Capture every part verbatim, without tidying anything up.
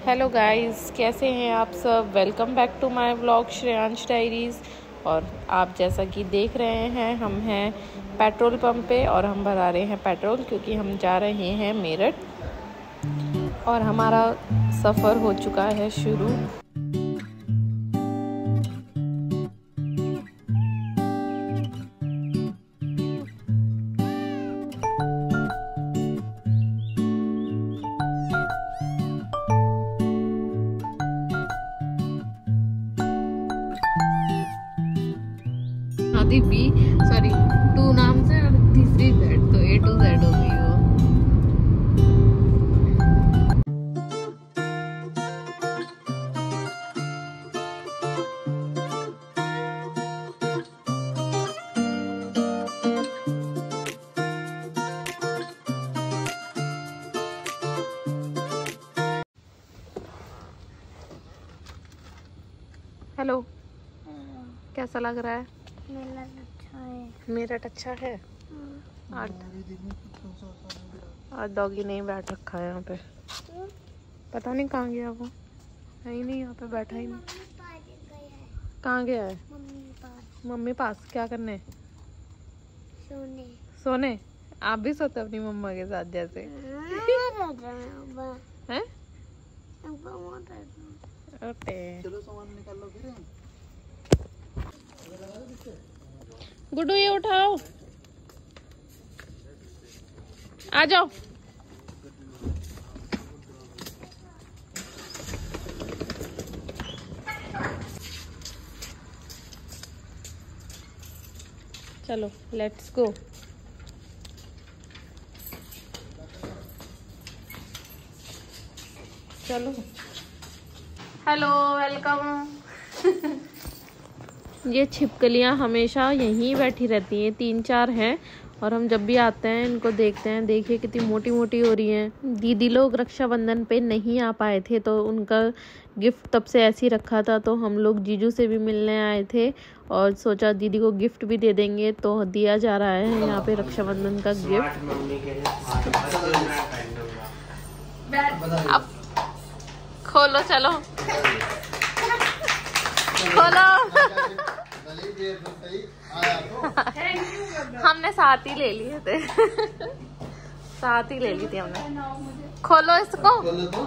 Hello guys, कैसे हैं आप सब। Welcome back to my vlog Shreyansh diaries. और आप जैसा कि देख रहे हैं, हम हैं पेट्रोल पंप पे और हम भरा रहे हैं पेट्रोल, क्योंकि हम जा रहे हैं मेरठ और हमारा सफ़र हो चुका है शुरू। आदि बी सॉरी टू नाम से और तीसरी जेड, तो ए टू जेड हो गई वो। हेलो, कैसा लग रहा है? मेरठ अच्छा है। मेरठ अच्छा है। आज आज डॉगी नहीं बैठ रखा है यहाँ पे, पता नहीं कहाँ गया वो। है ही नहीं यहाँ पे, बैठा ही नहीं। कहाँ गया है? मम्मी पास। मम्मी पास क्या करने? सोने। सोने? आप भी सोते अपनी मम्मा के साथ जैसे? हैं? चलो सामान निकाल लो फिर। गुड्डू ये उठाओ, आ जाओ। चलो लेट्स गो। चलो, हेलो, वेलकम। ये छिपकलियाँ हमेशा यहीं बैठी रहती हैं, तीन चार हैं, और हम जब भी आते हैं इनको देखते हैं। देखिए कितनी मोटी मोटी हो रही हैं। दीदी लोग रक्षाबंधन पे नहीं आ पाए थे, तो उनका गिफ्ट तब से ऐसे ही रखा था। तो हम लोग जीजू से भी मिलने आए थे और सोचा दीदी को गिफ्ट भी दे देंगे, तो दिया जा रहा है यहाँ पे रक्षाबंधन का गिफ्ट। अब खोलो, चलो खोलो। हमने साथ ही ले लिए थे। साथ ही ले ली थी हमने। खोलो इसको।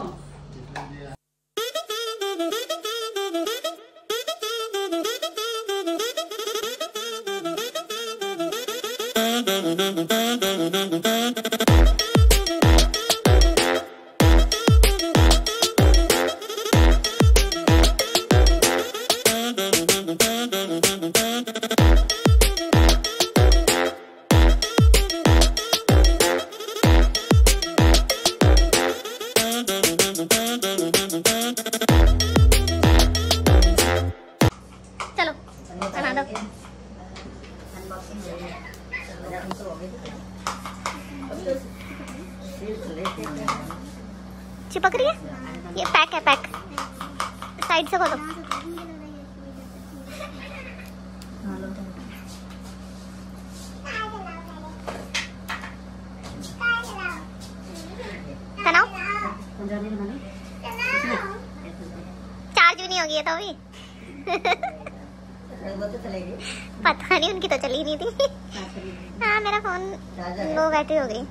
चिपक रही है, ये पैक है, पैक साइड से खोलो। चार्ज भी नहीं होगी ये तो अभी। पता नहीं, उनकी तो चली नहीं थी। हाँ, मेरा फोन लो बैटरी हो गई।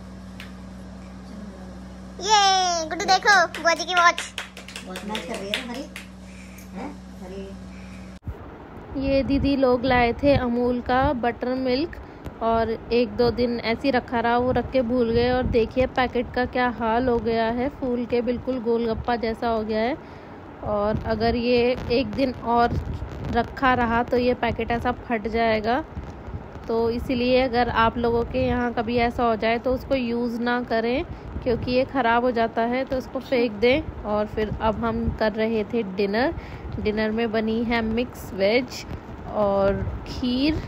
ये गुड्डू देखो, बुआ जी की वॉच वॉच मैच कर रही है हमारी। हैं? हमारी ये दीदी लोग लाए थे अमूल का बटर मिल्क, और एक दो दिन ऐसे ही रखा रहा, वो रख के भूल गए। और देखिए पैकेट का क्या हाल हो गया है, फूल के बिल्कुल गोलगप्पा जैसा हो गया है। और अगर ये एक दिन और रखा रहा तो ये पैकेट ऐसा फट जाएगा। तो इसीलिए अगर आप लोगों के यहाँ कभी ऐसा हो जाए तो उसको यूज़ ना करें, क्योंकि ये ख़राब हो जाता है, तो इसको फेंक दें। और फिर अब हम कर रहे थे डिनर। डिनर में बनी है मिक्स वेज और खीर।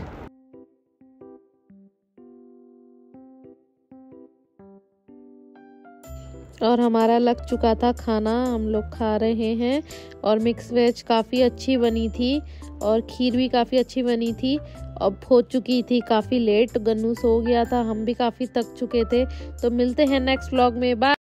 और हमारा लग चुका था खाना, हम लोग खा रहे हैं। और मिक्स वेज काफ़ी अच्छी बनी थी और खीर भी काफ़ी अच्छी बनी थी। अब हो चुकी थी काफ़ी लेट, गन्नू सो गया था, हम भी काफ़ी थक चुके थे। तो मिलते हैं नेक्स्ट व्लॉग में, बाय।